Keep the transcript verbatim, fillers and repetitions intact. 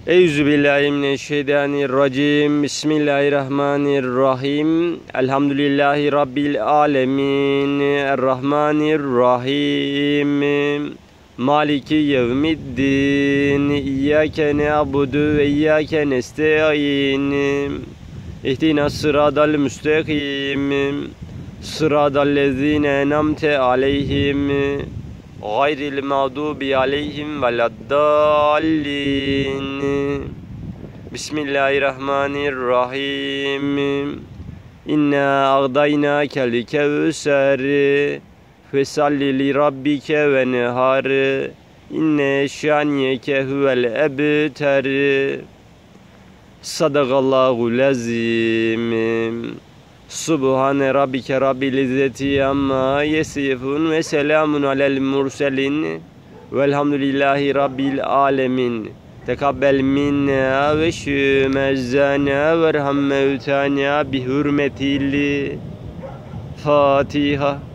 Euzubillahimineşşeytanirracim. Bismillahirrahmanirrahim. Elhamdülillahi Rabbil alemin. Errahmanirrahim. Maliki yevmiddin. İyyâke ne'abudu ve iyyâke nesta'in. İhdinas sıradal müstakim. Sıradallezîne en'amte aleyhim. Gayril mağdubi aleyhim veleddallin. Bismillahirrahmanirrahim. İnna a'daynâkel kevser. Fesalli li rabbike ve nehar. İnne şaniyeke huvel ebter. Sadakallahu lazim. Subhane rabbike rabbil izzeti amma yesifun ve selamun alel murselin velhamdülillahi rabbil alemin. Tekabbel minna ve şümezzana ve erham mevtana bi hürmetil Fatiha.